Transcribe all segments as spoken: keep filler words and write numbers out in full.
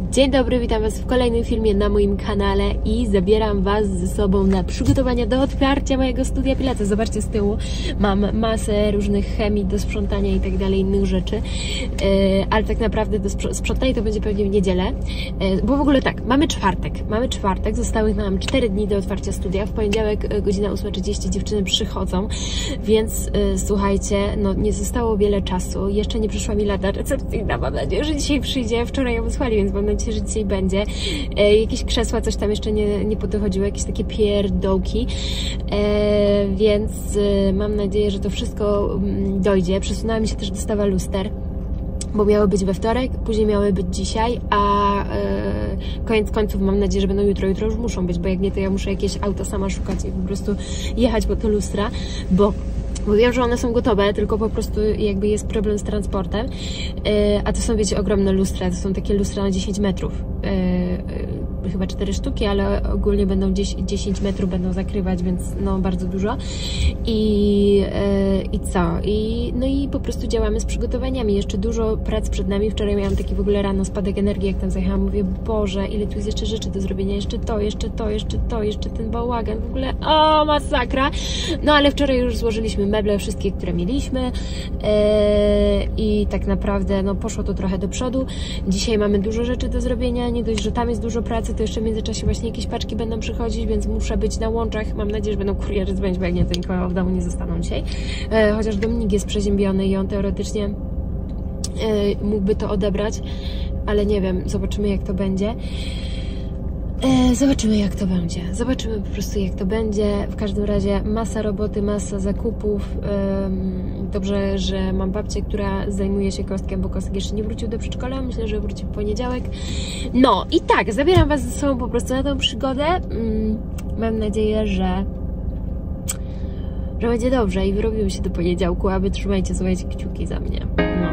Dzień dobry, witam Was w kolejnym filmie na moim kanale i zabieram Was ze sobą na przygotowania do otwarcia mojego studia Pilates. Zobaczcie, z tyłu mam masę różnych chemii do sprzątania i tak dalej, innych rzeczy, yy, ale tak naprawdę do sprzątania to będzie pewnie w niedzielę, yy, bo w ogóle tak, mamy czwartek, mamy czwartek, zostały nam cztery dni do otwarcia studia, w poniedziałek godzina ósma trzydzieści dziewczyny przychodzą, więc yy, słuchajcie, no nie zostało wiele czasu, jeszcze nie przyszła mi lada recepcyjna, mam nadzieję, że dzisiaj przyjdzie, wczoraj ją wysłali, więc mam nadzieję, że dzisiaj będzie. E, jakieś krzesła, coś tam jeszcze nie, nie podchodziło, jakieś takie pierdołki, e, więc e, mam nadzieję, że to wszystko m, dojdzie. Przesunęła mi się też dostawa luster, bo miały być we wtorek, później miały być dzisiaj, a e, koniec końców mam nadzieję, że będą jutro, jutro już muszą być, bo jak nie, to ja muszę jakieś auto sama szukać i po prostu jechać po te lustra, bo Bo wiem, że one są gotowe, tylko po prostu jakby jest problem z transportem, yy, a to są, wiecie, ogromne lustra, to są takie lustra na dziesięć metrów, yy, yy, chyba cztery sztuki, ale ogólnie będą dziesięć metrów będą zakrywać, więc no bardzo dużo i, yy, i co? I, no i po prostu działamy z przygotowaniami, jeszcze dużo prac przed nami. Wczoraj miałam taki w ogóle rano spadek energii, jak tam zajechałam, mówię, Boże, ile tu jest jeszcze rzeczy do zrobienia, jeszcze to, jeszcze to, jeszcze to, jeszcze ten bałagan, w ogóle, o, masakra, no ale wczoraj już złożyliśmy meble, wszystkie, które mieliśmy, yy, i tak naprawdę no, poszło to trochę do przodu. Dzisiaj mamy dużo rzeczy do zrobienia, nie dość, że tam jest dużo pracy, to jeszcze w międzyczasie właśnie jakieś paczki będą przychodzić, więc muszę być na łączach. Mam nadzieję, że będą kurierzy dzwonić, bo jak nie, to nikogo w domu nie zostaną dzisiaj. Yy, chociaż Dominik jest przeziębiony i on teoretycznie yy, mógłby to odebrać, ale nie wiem, zobaczymy, jak to będzie. E, zobaczymy, jak to będzie. Zobaczymy po prostu, jak to będzie. W każdym razie masa roboty, masa zakupów. E, dobrze, że mam babcię, która zajmuje się Kostkiem, bo Kostek jeszcze nie wrócił do przedszkola. Myślę, że wróci w poniedziałek. No i tak, zabieram Was ze sobą po prostu na tą przygodę. Mm, mam nadzieję, że że będzie dobrze i wyrobimy się do poniedziałku, a wy trzymajcie, słuchajcie, kciuki za mnie. No.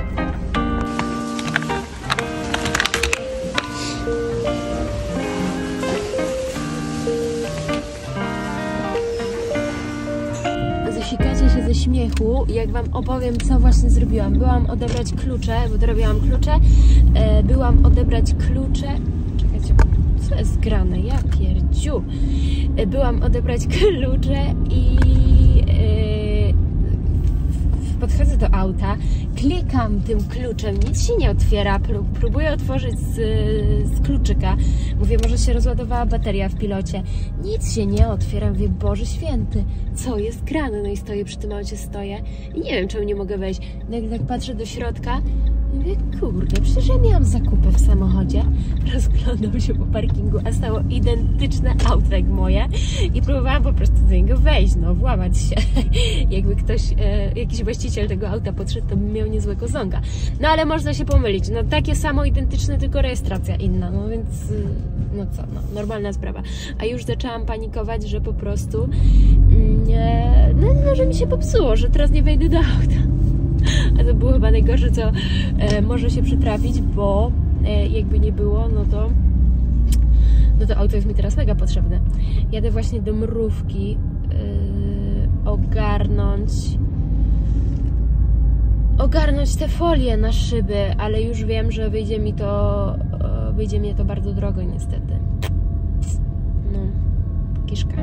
Zasikacie się ze śmiechu, jak Wam opowiem, co właśnie zrobiłam. Byłam odebrać klucze, bo dorobiłam klucze. E, byłam odebrać klucze. Czekajcie, co jest grane? Ja pierdziu. E, byłam odebrać klucze i e, podchodzę do auta, klikam tym kluczem, nic się nie otwiera, próbuję otworzyć z, z kluczyka, mówię, może się rozładowała bateria w pilocie, nic się nie otwiera, mówię, Boże Święty, co jest grane? No i stoję przy tym aucie, stoję i nie wiem, czemu nie mogę wejść. No jak tak patrzę do środka, mówię, kurde, przecież ja miałam zakupy w samochodzie. Rozglądam się po parkingu, a stało identyczne auto jak moje i próbowałam po prostu do niego wejść, no, włamać się. Jakby ktoś, e, jakiś właściciel tego auta podszedł, to bym miał niezłego zonga. No ale można się pomylić, no takie samo identyczne, tylko rejestracja inna, no więc, no co, no, normalna sprawa. A już zaczęłam panikować, że po prostu, nie, no, no, że mi się popsuło, że teraz nie wejdę do auta. A to było chyba najgorsze, co e, może się przytrafić, bo e, jakby nie było, no to no to auto jest mi teraz mega potrzebne. Jadę właśnie do Mrówki e, ogarnąć ogarnąć te folie na szyby, ale już wiem, że wyjdzie mi to e, wyjdzie mi to bardzo drogo niestety. No, kiszka.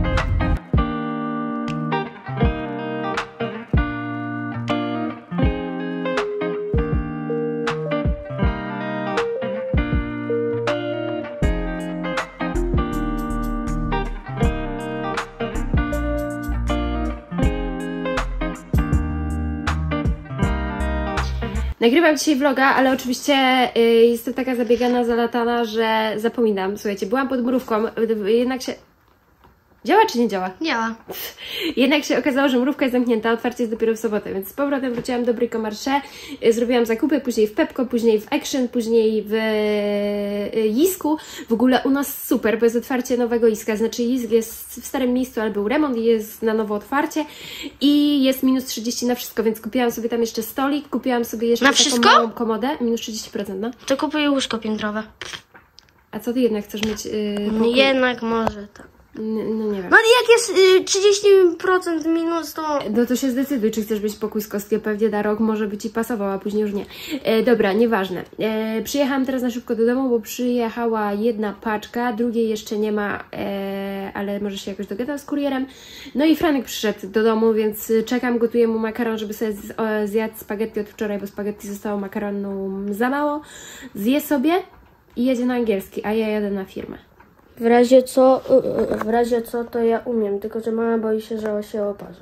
Nagrywam dzisiaj vloga, ale oczywiście y, jestem taka zabiegana, zalatana, że zapominam. Słuchajcie, byłam pod Mrówką, jednak się... Działa czy nie działa? Działa. Jednak się okazało, że Mrówka jest zamknięta, otwarcie jest dopiero w sobotę, więc z powrotem wróciłam do Brico Marché, zrobiłam zakupy, później w Pepco, później w Action, później w Jisku. W ogóle u nas super, bo jest otwarcie nowego Jiska, znaczy Jisk jest w starym miejscu, ale był remont i jest na nowo otwarcie i jest minus trzydzieści na wszystko, więc kupiłam sobie tam jeszcze stolik, kupiłam sobie jeszcze na taką wszystko? małą komodę, minus trzydzieści procent, no. To kupuję łóżko piętrowe. A co ty jednak chcesz mieć? Yy, Jednak może tak. No nie wiem. No jak jest y, trzydzieści procent minus, to... No to się zdecyduj, czy chcesz być pokój z kostki. Pewnie na rok może by Ci pasował, a później już nie. E, dobra, nieważne. E, przyjechałam teraz na szybko do domu, bo przyjechała jedna paczka, drugiej jeszcze nie ma, e, ale może się jakoś dogadał z kurierem. No i Franek przyszedł do domu, więc czekam, gotuję mu makaron, żeby sobie z, o, zjadł spaghetti od wczoraj, bo spaghetti zostało makaronu za mało. Zje sobie i jedzie na angielski, a ja jadę na firmę. W razie co, w razie co, to ja umiem, tylko że mama boi się, że się oparzę.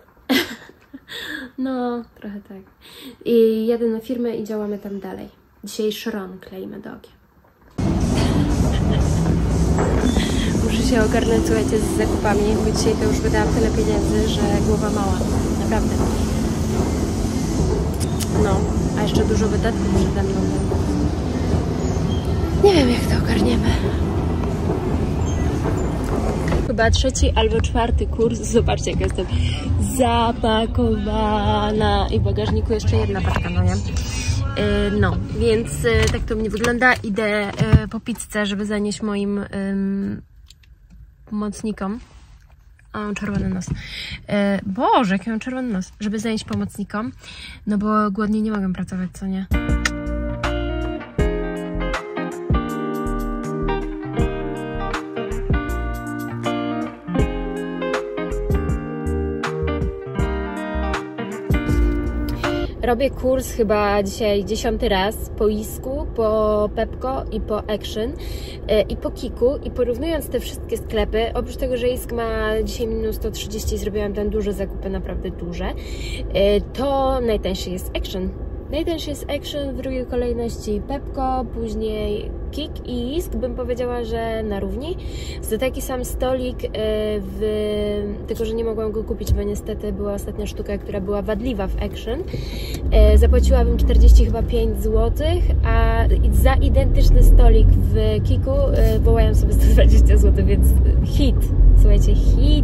No, trochę tak. I jadę na firmę i działamy tam dalej. Dzisiaj szron kleimy do okien. Muszę się ogarnąć, słuchajcie, z zakupami, bo dzisiaj to już wydałam tyle pieniędzy, że głowa mała. Naprawdę. No, a jeszcze dużo wydatków przede mną. Nie wiem, jak to ogarniemy. Chyba trzeci albo czwarty kurs. Zobaczcie, jak jestem zapakowana. I w bagażniku jeszcze jedna paczka, no nie? Yy, no, więc yy, tak to mnie wygląda. Idę yy, po pizzę, żeby zanieść moim yy, pomocnikom. O, mam czerwony nos. Yy, Boże, jaki mam czerwony nos. Żeby zanieść pomocnikom. No bo głodnie nie mogę pracować, co nie? Robię kurs chyba dzisiaj dziesiąty raz po Isku, po Pepco i po Action i po Kiku, i porównując te wszystkie sklepy, oprócz tego, że Isk ma dzisiaj minus sto trzydzieści, zrobiłam tam duże zakupy, naprawdę duże, to najtańszy jest Action. Najtańszy jest Action, w drugiej kolejności Pepco, później Kik i Isk, bym powiedziała, że na równi. Za taki sam stolik, w... tylko że nie mogłam go kupić, bo niestety była ostatnia sztuka, która była wadliwa w Action. Zapłaciłabym czterdzieści pięć złotych, a za identyczny stolik w Kiku wołają sobie sto dwadzieścia złotych, więc hit. Słuchajcie, hit.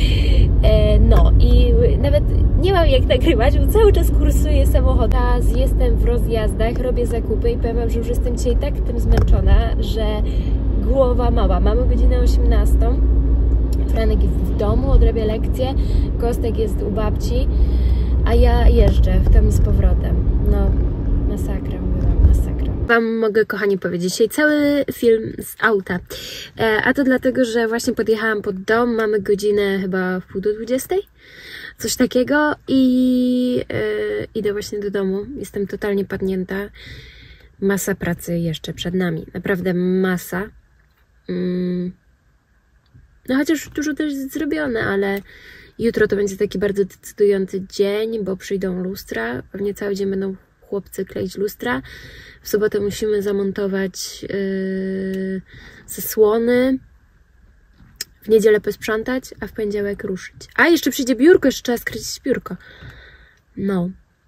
No i nawet nie mam jak nagrywać, bo cały czas kursuję samochód. Jestem w rozjazdach, robię zakupy i powiem wam, że już jestem dzisiaj tak tym zmęczona, że głowa mała. Mamy godzinę osiemnastą. Franek jest w domu, odrabia lekcje, Kostek jest u babci, a ja jeżdżę w tam z powrotem. No, masakra, mówiłam, masakra. Wam mogę, kochani, powiedzieć dzisiaj cały film z auta. E, a to dlatego, że właśnie podjechałam pod dom, mamy godzinę chyba w pół do dwudziestej. Coś takiego i yy, idę właśnie do domu. Jestem totalnie padnięta. Masa pracy jeszcze przed nami. Naprawdę masa. Yy. No chociaż dużo też jest zrobione, ale jutro to będzie taki bardzo decydujący dzień, bo przyjdą lustra. Pewnie cały dzień będą chłopcy kleić lustra. W sobotę musimy zamontować yy, zasłony. W niedzielę posprzątać, a w poniedziałek ruszyć. A, jeszcze przyjdzie biurko, jeszcze trzeba skrycić biurko. No.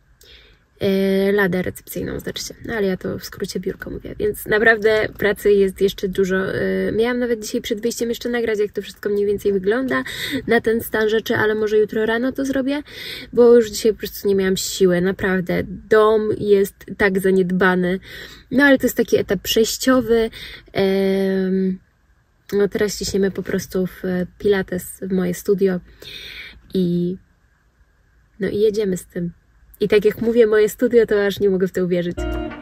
Yy, ladę recepcyjną, znaczy. No, ale ja to w skrócie biurko mówię. Więc naprawdę pracy jest jeszcze dużo. Yy, miałam nawet dzisiaj przed wyjściem jeszcze nagrać, jak to wszystko mniej więcej wygląda na ten stan rzeczy, ale może jutro rano to zrobię, bo już dzisiaj po prostu nie miałam siły. Naprawdę. Dom jest tak zaniedbany. No, ale to jest taki etap przejściowy. Yy, No teraz ciśniemy po prostu w Pilates, w moje studio i no i jedziemy z tym. I tak jak mówię moje studio, to aż nie mogę w to uwierzyć.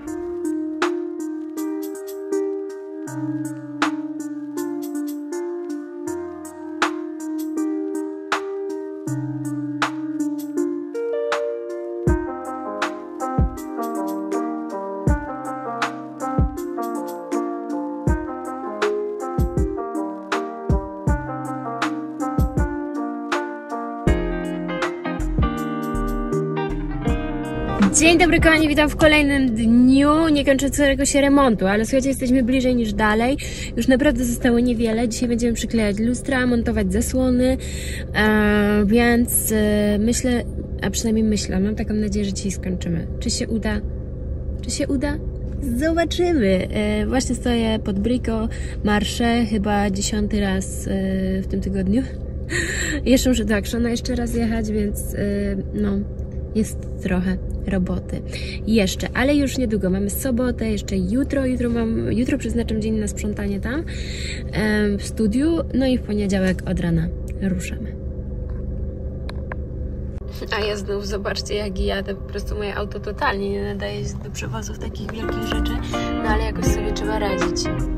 Dzień dobry, kochani, witam w kolejnym dniu niekończącego się remontu, ale słuchajcie, jesteśmy bliżej niż dalej. Już naprawdę zostało niewiele. Dzisiaj będziemy przyklejać lustra, montować zasłony, e, więc e, myślę, a przynajmniej myślę, mam taką nadzieję, że dzisiaj skończymy. Czy się uda? Czy się uda? Zobaczymy. E, właśnie stoję pod Brico Marché, chyba dziesiąty raz e, w tym tygodniu. Jeszcze muszę do Actiona jeszcze raz jechać, więc e, no, jest trochę. roboty. Jeszcze, ale już niedługo. Mamy sobotę, jeszcze jutro. Jutro, mam, jutro przeznaczam dzień na sprzątanie tam w studiu. No i w poniedziałek od rana ruszamy. A ja znów, zobaczcie, jak jadę. Po prostu moje auto totalnie nie nadaje się do przewozów takich wielkich rzeczy. No ale jakoś sobie trzeba radzić.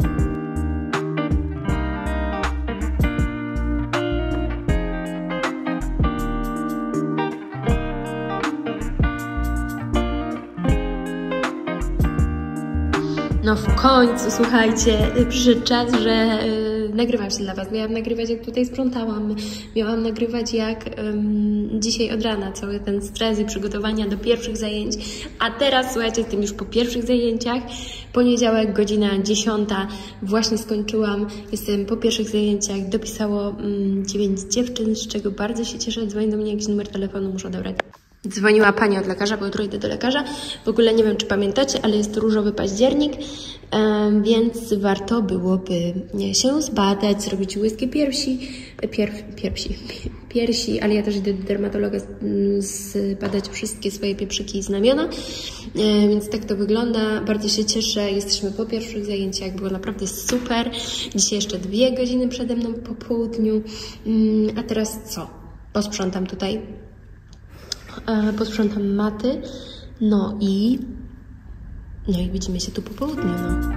No w końcu, słuchajcie, przyszedł czas, że yy, nagrywam się dla Was. Miałam nagrywać, jak tutaj sprzątałam. Miałam nagrywać, jak yy, dzisiaj od rana, cały ten stres i przygotowania do pierwszych zajęć. A teraz, słuchajcie, jestem już po pierwszych zajęciach. Poniedziałek, godzina dziesiąta. Właśnie skończyłam. Jestem po pierwszych zajęciach. Dopisało yy, dziewięć dziewczyn, z czego bardzo się cieszę. Dzwoni do mnie jakiś numer telefonu, muszę odebrać. Dzwoniła pani od lekarza, bo jutro idę do lekarza. W ogóle nie wiem, czy pamiętacie, ale jest różowy październik, więc warto byłoby się zbadać, zrobić łyskie piersi, pierw, piersi, piersi, ale ja też idę do dermatologa zbadać wszystkie swoje pieprzyki i znamiona, więc tak to wygląda. Bardzo się cieszę, jesteśmy po pierwszych zajęciach, było naprawdę super. Dzisiaj jeszcze dwie godziny przede mną po południu, a teraz co? Posprzątam tutaj. Posprzątam maty, no i no i widzimy się tu po południu, no.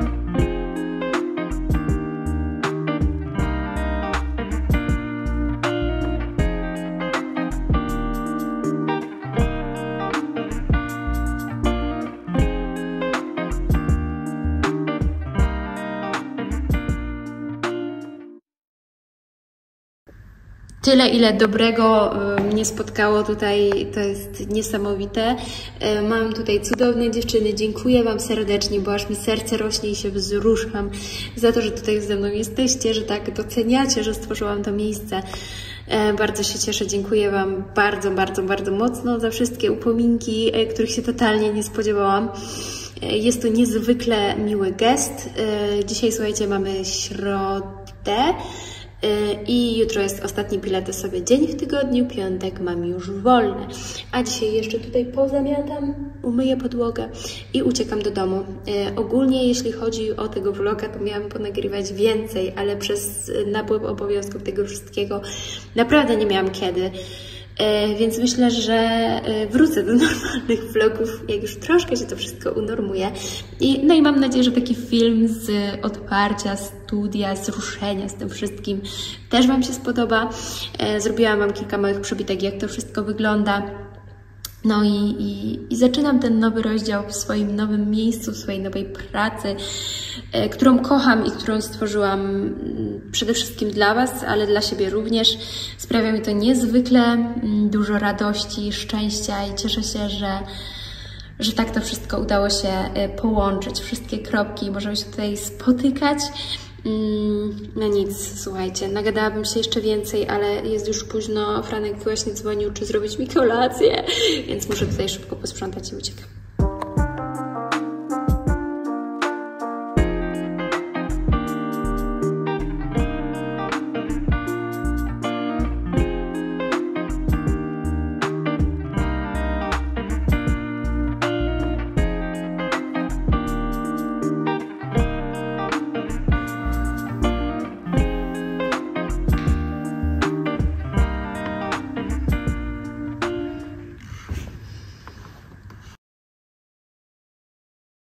Tyle, ile dobrego mnie spotkało tutaj, to jest niesamowite. Mam tutaj cudowne dziewczyny, dziękuję Wam serdecznie, bo aż mi serce rośnie i się wzruszam za to, że tutaj ze mną jesteście, że tak doceniacie, że stworzyłam to miejsce. Bardzo się cieszę, dziękuję Wam bardzo, bardzo, bardzo mocno za wszystkie upominki, których się totalnie nie spodziewałam. Jest to niezwykle miły gest. Dzisiaj, słuchajcie, mamy środę. I jutro jest ostatni pilatesowy dzień w tygodniu, piątek mam już wolne. A dzisiaj jeszcze tutaj pozamiatam, umyję podłogę i uciekam do domu. E, ogólnie jeśli chodzi o tego vloga, to miałam ponagrywać więcej, ale przez napływ obowiązków tego wszystkiego naprawdę nie miałam kiedy. E, więc myślę, że e, wrócę do normalnych vlogów, jak już troszkę się to wszystko unormuje. I, no i mam nadzieję, że taki film z otwarcia studia, z ruszenia, z tym wszystkim też Wam się spodoba. E, zrobiłam Wam kilka małych przebitek, jak to wszystko wygląda. No i, i, i zaczynam ten nowy rozdział w swoim nowym miejscu, w swojej nowej pracy, e, którą kocham i którą stworzyłam przede wszystkim dla Was, ale dla siebie również. Sprawia mi to niezwykle m, dużo radości, szczęścia i cieszę się, że, że tak to wszystko udało się e, połączyć. Wszystkie kropki, możemy się tutaj spotykać. No nic, słuchajcie, nagadałabym się jeszcze więcej, ale jest już późno. Franek właśnie dzwonił, czy zrobić mi kolację, więc muszę tutaj szybko posprzątać i uciekam.